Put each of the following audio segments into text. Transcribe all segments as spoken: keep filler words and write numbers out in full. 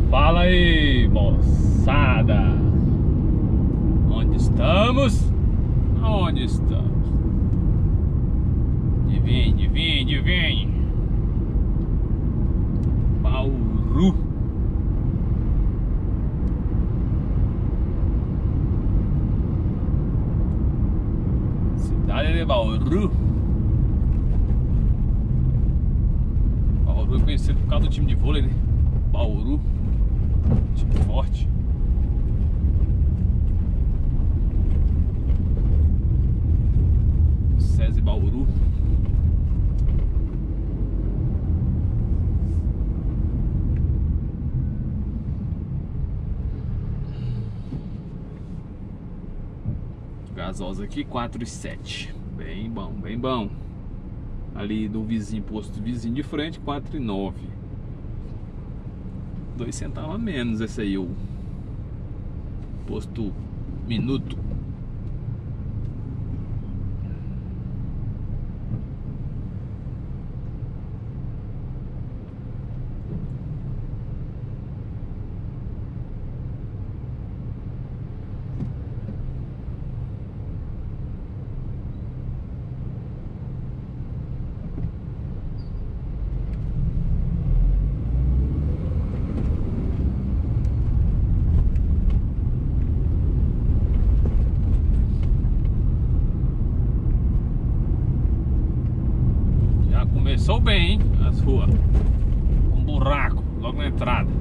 Fala aí, moçada! Onde estamos? Onde estamos? Adivinhe, adivinhe, adivinhe. Bauru. Cidade de Bauru. Bauru é conhecido por causa do time de vôlei, né? Bauru, time forte. SESI Bauru. Gasosa aqui quatro e sete. Bem bom, bem bom. Ali do vizinho, posto vizinho de frente, quatro e nove. Dois centavos a menos esse aí, o posto Minuto. Começou bem, hein? As ruas. Um buraco logo na entrada.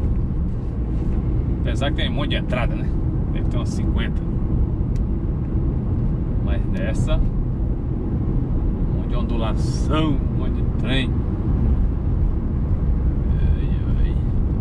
Apesar que tem um monte de entrada, né? Deve ter umas cinquenta. Mas dessa, um monte de ondulação, um monte de trem. Ai, ai.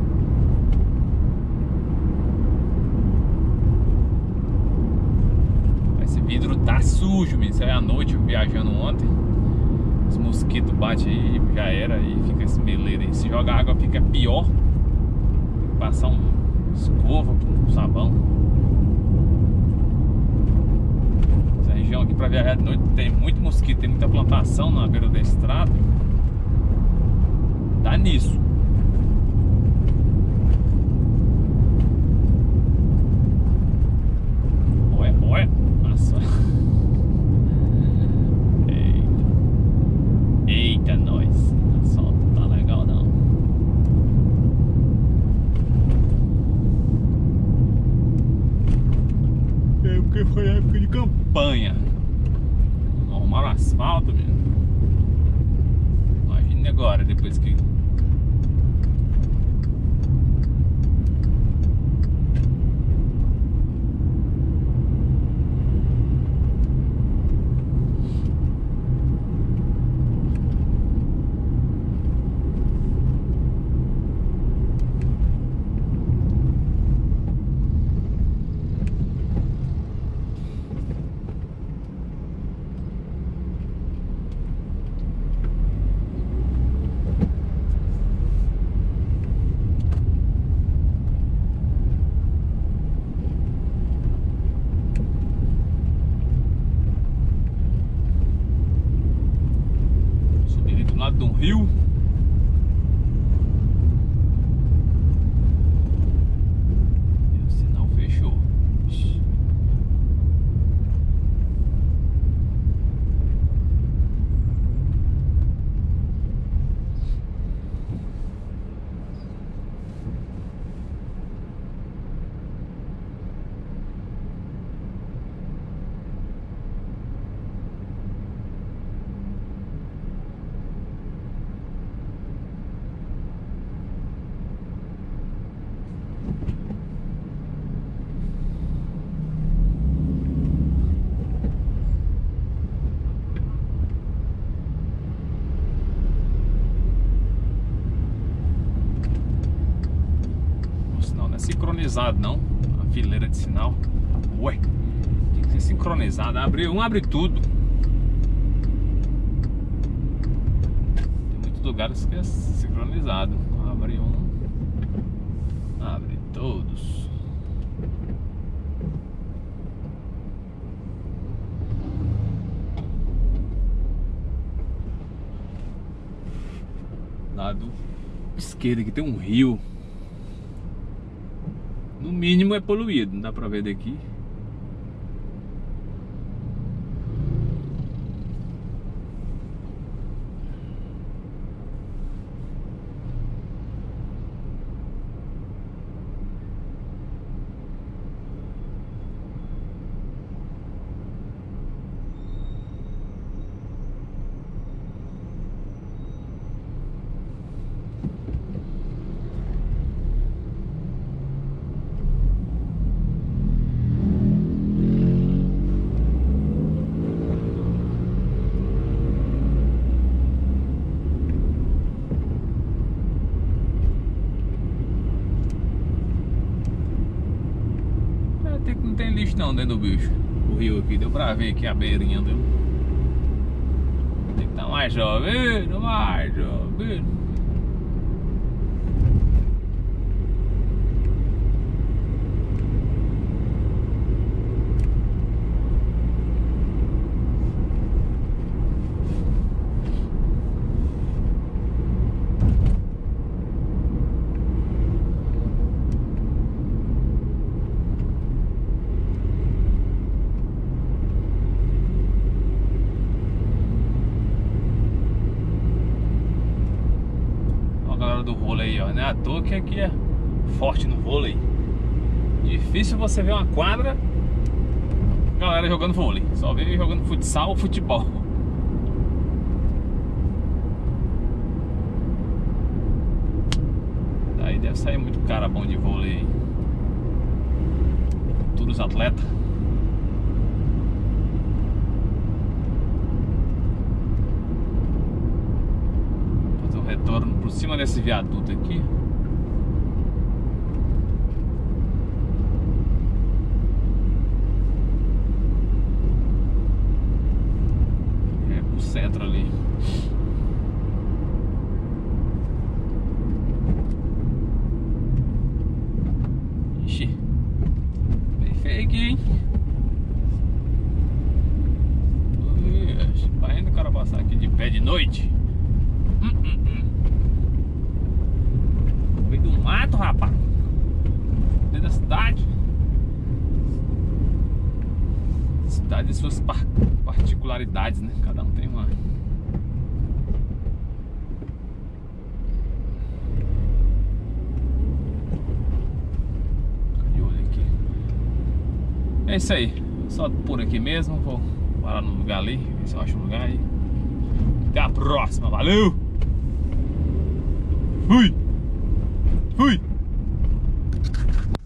Esse vidro tá sujo, menino. Isso aí à noite, viajando ontem. Os mosquitos batem aí, já era, e fica esse meleiro aí. Se joga água fica pior. Passar um escova com sabão. Essa região aqui pra viajar de noite tem muito mosquito, tem muita plantação na beira da estrada. Dá nisso. Olha, olha. Nossa. Eita, nós. O sol não tá legal, não. É porque foi época de campanha. Arrumaram asfalto, mesmo. Imagina agora, depois que... de um rio. E o sinal fechou. Sincronizado não, a fileira de sinal. Ué, tem que ser sincronizado. Abre um, abre tudo. Tem muitos lugares que é sincronizado. Abre um, abre todos. Lado esquerdo aqui tem um rio. No mínimo é poluído, não dá pra ver daqui. Não tem lixo não dentro do bicho. O rio aqui, deu pra ver aqui a beirinha, deu. Tem que estar mais chovendo, mais chovendo. Do vôlei, ó, não é à toa que aqui é forte no vôlei. Difícil você ver uma quadra galera jogando vôlei, só vê jogando futsal ou futebol. Daí deve sair muito cara bom de vôlei, todos os atletas. Retorno por cima desse viaduto aqui. É pro centro ali. Ixi, bem feio aqui, hein? Ixi, pra ainda o cara passar aqui de pé de noite. Hum, hum, hum. Veio do mato, rapaz. Dentro da cidade. Cidade e suas par particularidades, né? Cada um tem uma. De olho aqui. É isso aí. Só por aqui mesmo. Vou parar no lugar ali. Ver se eu acho um lugar aí. Até a próxima. Valeu! Fui! Fui!